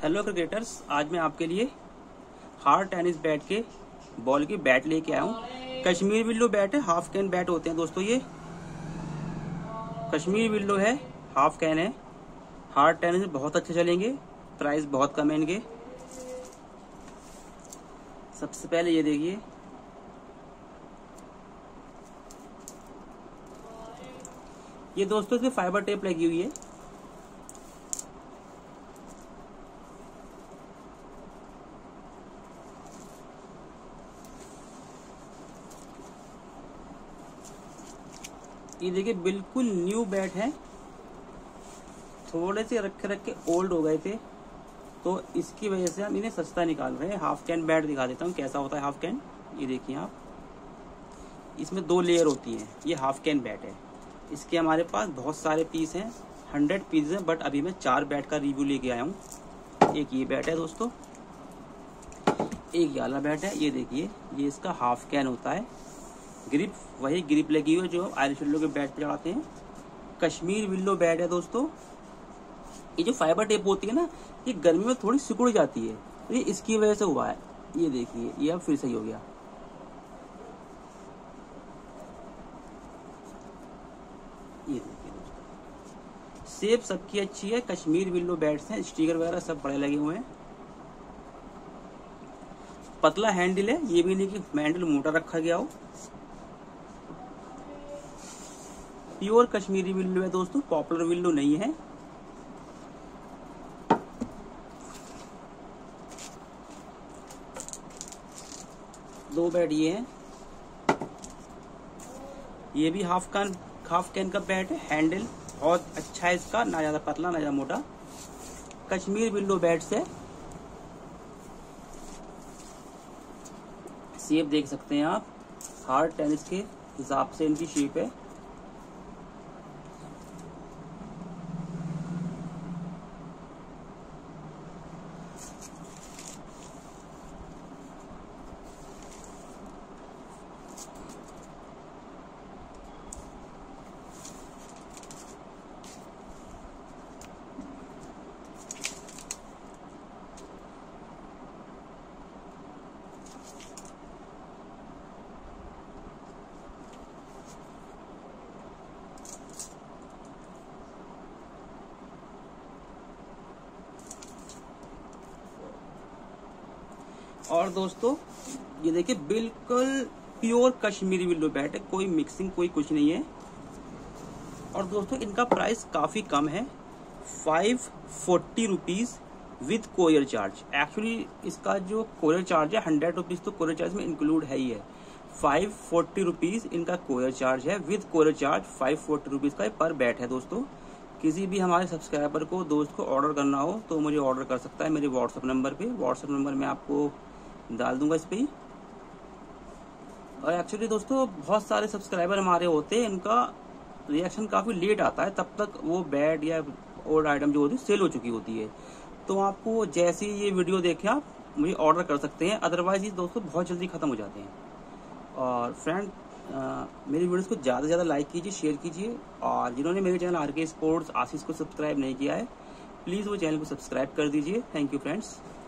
Hello cricketers, आज मैं आपके लिए हार्ड टेनिस बैट के बॉल की बैट लेके आया हूँ। कश्मीर विल्लो बैट है, हाफ कैन बैट होते हैं दोस्तों। ये कश्मीर विल्लो है, हाफ कैन है। हार्ड टेनिस बहुत अच्छे चलेंगे, प्राइस बहुत कम है इनके। सबसे पहले ये देखिए, ये दोस्तों इसमें फाइबर टेप लगी हुई है। ये देखिए बिल्कुल न्यू बैट है, थोड़े से रख के ओल्ड हो गए थे, तो इसकी वजह से हम इन्हें सस्ता निकाल रहे हैं। हाफ कैन बैट दिखा देता हूँ कैसा होता है हाफ कैन। ये देखिए आप, इसमें 2 लेयर होती हैं। ये हाफ कैन बैट है, इसके हमारे पास बहुत सारे पीस हैं, 100 पीस हैं, बट अभी मैं 4 बैट का रिव्यू लेके आया हूँ। एक ये बैट है दोस्तों, एक ये वाला बैट है। ये देखिए, ये इसका हाफ कैन होता है। ग्रिप वही ग्रिप लगी हुई है जो आयरिश विल्लो के बैट पे चढ़ाते हैं। कश्मीर विल्लो बैट है दोस्तों। ये जो फाइबर टेप होती है ना, ये गर्मी में थोड़ी सिकुड़ जाती है, तो ये इसकी वजह से हुआ है। ये देखिए, ये अब फिर सही हो गया। ये देखिए दोस्तों, शेप सबकी अच्छी है। कश्मीर विल्लो बैट्स हैं, स्टिकर वगैरह सब बड़े लगे हुए हैं। पतला हैंडल है, ये भी नहीं कि हैंडल मोटा रखा गया हो। प्योर कश्मीरी विल्लो है दोस्तों, पॉपुलर विल्लो नहीं है। दो बैट ये हैं, ये भी हाफ कैन का बैट है। हैंडल बहुत अच्छा है इसका, ना ज्यादा पतला ना ज्यादा मोटा। कश्मीर विल्लो बैट्स है। शेप देख सकते हैं आप, हार्ड टेनिस के हिसाब से इनकी शेप है। और दोस्तों ये देखिए, बिल्कुल प्योर कश्मीरी विल्लो बैट है, कोई मिक्सिंग कोई कुछ नहीं है। और दोस्तों इनका प्राइस काफी कम है, 540 rupees with courier charge. Actually इसका जो कोरियर चार्ज है 100 रुपीज तो कोरियर चार्ज में इंक्लूड है ही है। 540 रुपीज इनका कोरियर चार्ज है, विद कोरियर चार्ज 540 रुपीज का पर बैट है दोस्तों। किसी भी हमारे सब्सक्राइबर को, दोस्त को ऑर्डर करना हो तो मुझे ऑर्डर कर सकता है मेरे व्हाट्सएप नंबर पे। व्हाट्सएप नंबर मैं आपको डाल दूंगा इस पे ही। और एक्चुअली दोस्तों बहुत सारे सब्सक्राइबर हमारे होते हैं, इनका रिएक्शन काफी लेट आता है, तब तक वो बैट या ओल्ड आइटम जो होती है सेल हो चुकी होती है। तो आपको जैसे ही ये वीडियो देखें आप मुझे ऑर्डर कर सकते हैं, अदरवाइज ये दोस्तों बहुत जल्दी खत्म हो जाते हैं। और फ्रेंड, मेरी वीडियोस को ज़्यादा से ज़्यादा लाइक कीजिए, शेयर कीजिए। और जिन्होंने मेरे चैनल आरके स्पोर्ट्स आशीष को सब्सक्राइब नहीं किया है, प्लीज़ वो चैनल को सब्सक्राइब कर दीजिए। Thank you friends.